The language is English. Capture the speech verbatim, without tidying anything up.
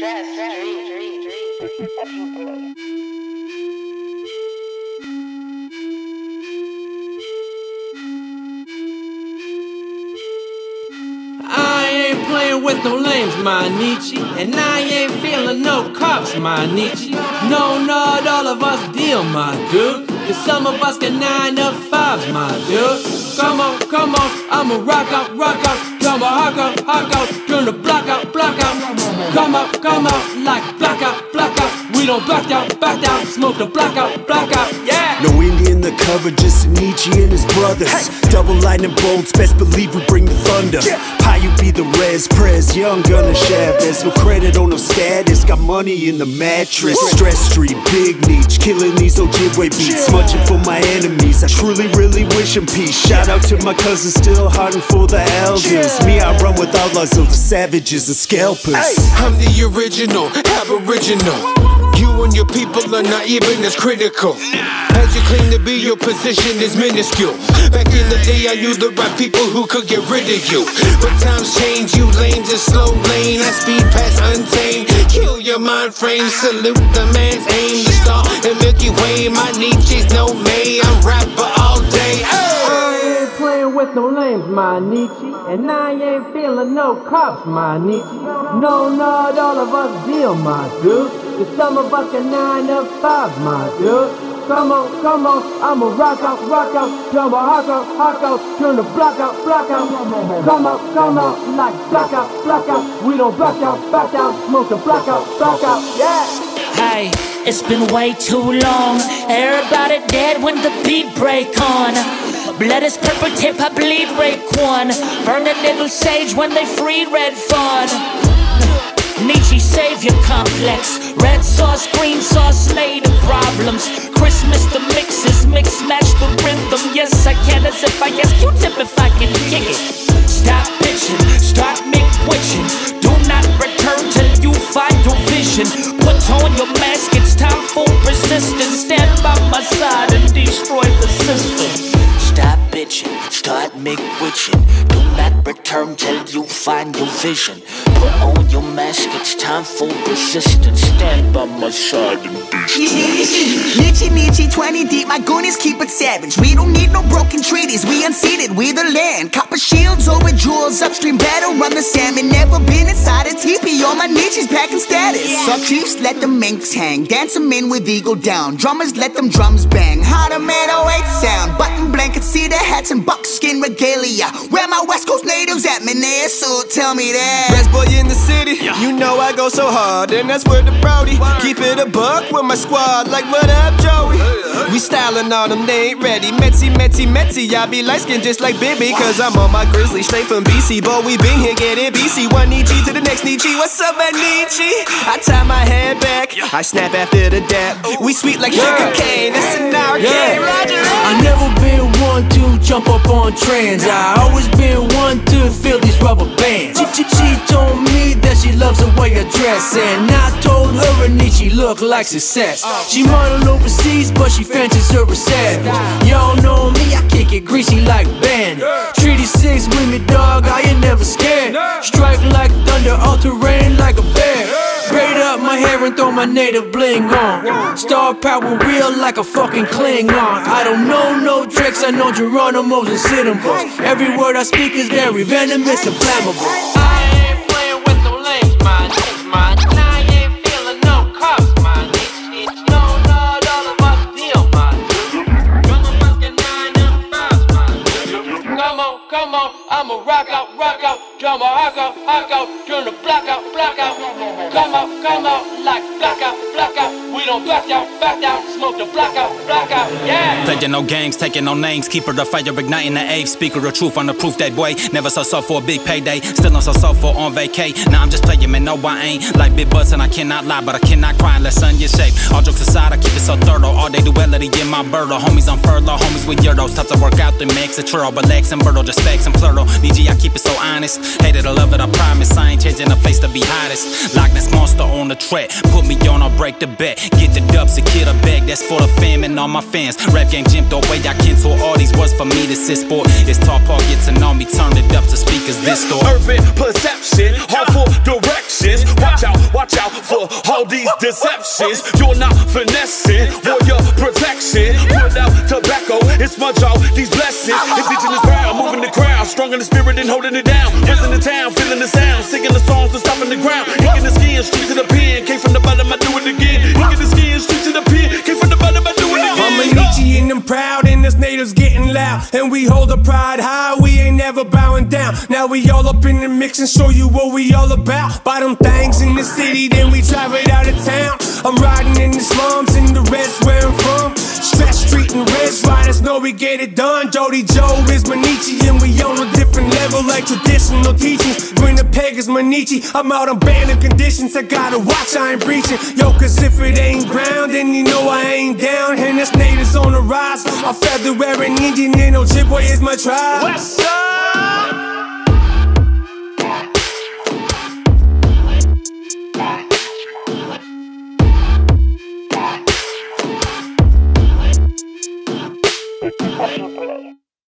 tressed, treet, treet, treet. I ain't playing with no lames, my Neechie, and I ain't feeling no cops, my Neechie. No, not all of us deal, my dude, cause some of us got nine up fives, my dude. Come on, come on, I'ma rock out, rock out, come on, hawk out, hawk out, turn the block out, block out. Come out, come out, like black out, black out. We don't black out, back out, smoke the black out, black out, yeah. No Indian the cover, just Neechie and his brothers. Hey. Double lightning bolts, best believe we bring the thunder. Yeah. Pyoot be the res, prez, young gunner shaft. There's no credit on no status, got money in the mattress. Woo. Stress street, big Neech, killing these Ojibwe beats, smudging for my enemies. I truly, really wish them peace. Shout out to my cousins, still hiding for the elders. Yeah. Me, I run with outlaws, those are savages and scalpers. Hey. I'm the original, aboriginal. You and your people are not even as critical. As you claim to be, your position is minuscule. Back in the day, I knew the right people who could get rid of you. But times change, you lanes a slow lane. I speed past untamed, kill your mind frame. Salute the man's aim, the star in Milky Way. My Neechie's no May, I'm rapper all day. I ain't playing with no lames, my Neechie, and I ain't feeling no cops, my Neechie. No, not all of us deal, my dude, cause some of us got nine up fives, my dude. Come on, come on, I'ma rock out, rock out, jump hawk out, hawk out, turn the block out, block out. Come out, come out, like black out, black out. We don't black out, back out, smoke the black out, black out, yeah. Hey, it's been way too long. Everybody dead when the beat break on. Blood is purple tip, I bleed Raekwon. Burn a little sage when they freed Red Fawn. Neechie savior complex. Red sauce, green sauce, slay the problems. Christmas the mixes, mix match the rhythm. Yes I can, as if I guess Q-tip if I can kick it. Stop bitching, start make-witching. Do not return till you find your vision. Put on your mask, it's time for resistance. Stand by my side and destroy the system. Stop bitching, start make-witching. Do not return till you find your vision. Put on your mask, it's time for resistance. Stand by my side and Neechie, Neechie, twenty deep, my goonies keep it savage. We don't need no broken treaties, we unseated, we the land. Copper shields over jewels, upstream battle, run the salmon. Never been inside a teepee, all my Neechie's packing status. Sub chiefs, let the minks hang, dance them in with eagle down. Drummers, let them drums bang, how the man oh eight sound. Button blankets, cedar hats and buckskin regalia. Where my West Coast natives at, Manea, so tell me that. Best boy in the city, yeah. You know I go so hard, and that's where the Brody. Word. Keep it a buck with my squad, like what up, Joey? Hey, hey. We styling on them, they ain't ready. Metsy, Metsy, Metsy, I be light skinned just like Bibby, cause I'm on my grizzly, straight from B C. Boy, we been here, get it, B C. One Neechie to the next Neechie. What's up, my Neechie? I tie my hair back, I snap after the dap. We sweet like sugar cane, it's an arcade, yeah. Roger. I never been one to jump up on trends. I always been one to feel these rubber bands. She, she, she told me that she loves the way I dress, and I told her and Neechie look like success. She model overseas, but she fancies her a savage. Y'all know me, I kick it greasy like Bandit. Treaty six with me, dog, I ain't never scared. Strike like thunder, all terrain like a bear. Braid up my hair and throw my native bling on. Star power real like a fucking Klingon. I don't know no tricks, I know Geronimo's and Cinnamons. Every word I speak is very venomous and flammable. I ain't playing with no lames, my Neech, my Neech. I ain't feeling no cops, my Neech. No, not all of us deal, my Neech. Some of us get nine and fives, my Neech. Come on, come on, I'ma rock out, rock out, drum a hawk out, hawk out, turn the block out, block out. Come out, come out, like black out, black out. We don't back out, back out, smoke the black out, black out, yeah. Playing no games, taking no names, keeper the fire, igniting the ave. Speaker of truth on the proof that boy. Never so soft for a big payday, still on so soft for on vacay. Now I'm just playing, man, no I ain't. Like big butts and I cannot lie, but I cannot cry unless sun gets shaped. All jokes aside, I keep it so thorough. All day duality in my birdo. Homies on furlough, homies with euros. Tough to work out the mix, a churro, but legs and birdo, just facts and plural. Neechie, I keep it so honest. Hate it or love it, I promise. I ain't changing the face to be hottest. Loch Ness monster on the track, put me on, I'll break the bet. Get the dubs, secure the bag, that's for the fam and all my fans. Rap game gymped the way I can, so all these words for me to sit sport. It's talk park, get to know me, turn it up to speakers this store. Urban perception, harmful directions. Watch out, watch out all these deceptions. You're not finessing, warrior protection. Put out tobacco and smudge out these blessings. Indigenous crowd, moving the crowd, strong in the spirit and holding it down. Risen the town, feeling the sound, singing the songs and stopping the ground. Kicking the skin, straight to the pen. Came from the bottom, I do it again. Kicking the skin, straight to the pen. Came from the bottom, I do it again. I'm a Neechie and I'm proud, and this natives getting loud. And we hold the pride high, we ain't never bowing down. Now we all up in the mix and show you what we all about. Buy them things in the city, then we drive right out of town. I'm riding in the slums, in the rest where I'm from. Stress Street and Reds Riders know we get it done. Joddi Joe is my Neechie, and we on a different level like traditional teachings. Winnipeg is my Neechie, I'm out on banning conditions. I gotta watch, I ain't breaching. Yo, cause if it ain't brown, then you know I ain't down. And this natives on the rise. I'm feather wearing Indian and Ojibwe is my tribe. What's up? Ojibwe.